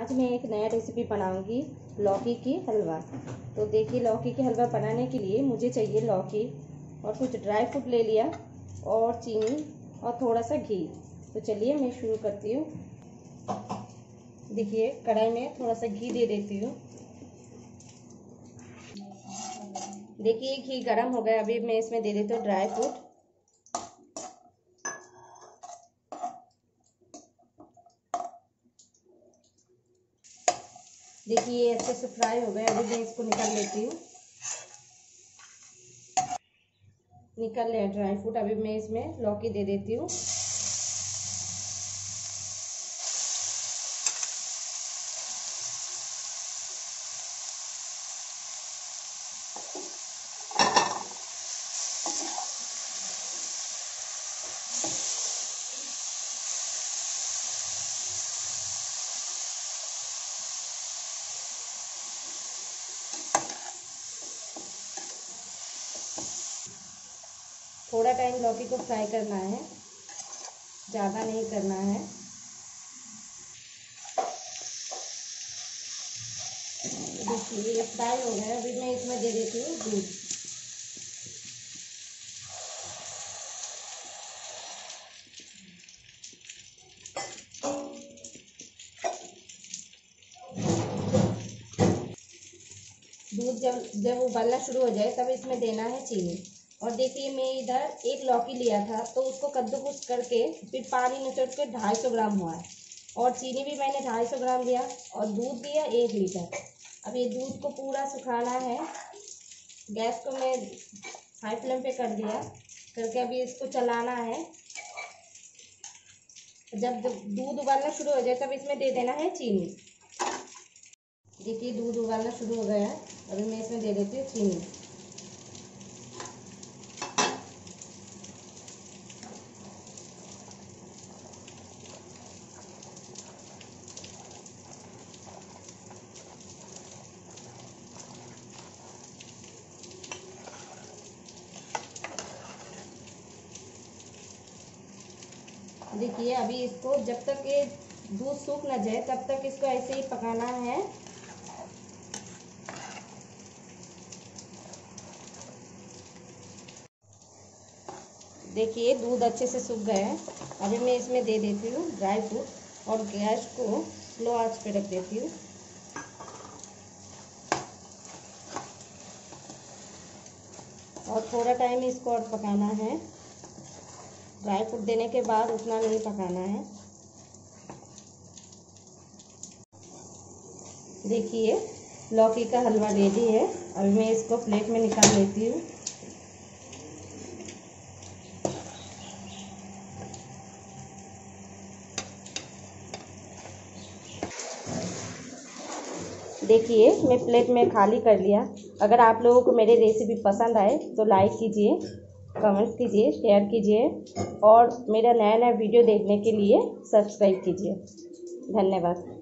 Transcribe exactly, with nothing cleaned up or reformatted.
आज मैं एक नया रेसिपी बनाऊंगी, लौकी की हलवा। तो देखिए, लौकी की हलवा बनाने के लिए मुझे चाहिए लौकी और कुछ ड्राई फ्रूट ले लिया और चीनी और थोड़ा सा घी। तो चलिए मैं शुरू करती हूँ। देखिए, कढ़ाई में थोड़ा सा घी दे देती हूँ। देखिए, घी गर्म हो गया। अभी मैं इसमें दे देती हूँ ड्राई फ्रूट। देखिए, ये अच्छे से फ्राई हो गया। अभी मैं इसको निकाल लेती हूँ। निकाल लिया ड्राई फ्रूट। अभी मैं इसमें लौकी दे देती हूँ। थोड़ा टाइम लौकी को फ्राई करना है, ज़्यादा नहीं करना है। देखिए, ये फ्राई हो गया। अभी मैं इसमें दे देती हूँ दूध। दूध जब जब उबलना शुरू हो जाए तब इसमें देना है चीनी। और देखिए, मैं इधर एक लौकी लिया था तो उसको कद्दूकस करके फिर पानी निचोड़ के ढाई सौ ग्राम हुआ है। और चीनी भी मैंने ढाई सौ ग्राम लिया और दूध दिया एक लीटर। अब ये दूध को पूरा सुखाना है। गैस को मैं हाई फ्लेम पे कर दिया करके अभी इसको चलाना है। जब दूध उबालना शुरू हो जाए तब इसमें दे देना है चीनी। देखिए, दूध उबालना शुरू हो गया है। अभी मैं इसमें दे देती हूँ चीनी। देखिए, अभी इसको जब तक ये दूध सूख न जाए तब तक इसको ऐसे ही पकाना है। देखिए, दूध अच्छे से सूख गया है। अभी मैं इसमें दे देती हूँ ड्राई फ्रूट और गैस को स्लो आंच पे रख देती हूँ। और थोड़ा टाइम इसको और पकाना है। ड्राई फ्रूट देने के बाद उतना नहीं पकाना है। देखिए, लौकी का हलवा रेडी है। अभी मैं इसको प्लेट में निकाल लेती हूँ। देखिए, मैं प्लेट में खाली कर लिया। अगर आप लोगों को मेरी रेसिपी पसंद आए तो लाइक कीजिए, कमेंट्स कीजिए, शेयर कीजिए और मेरा नया नया वीडियो देखने के लिए सब्सक्राइब कीजिए। धन्यवाद।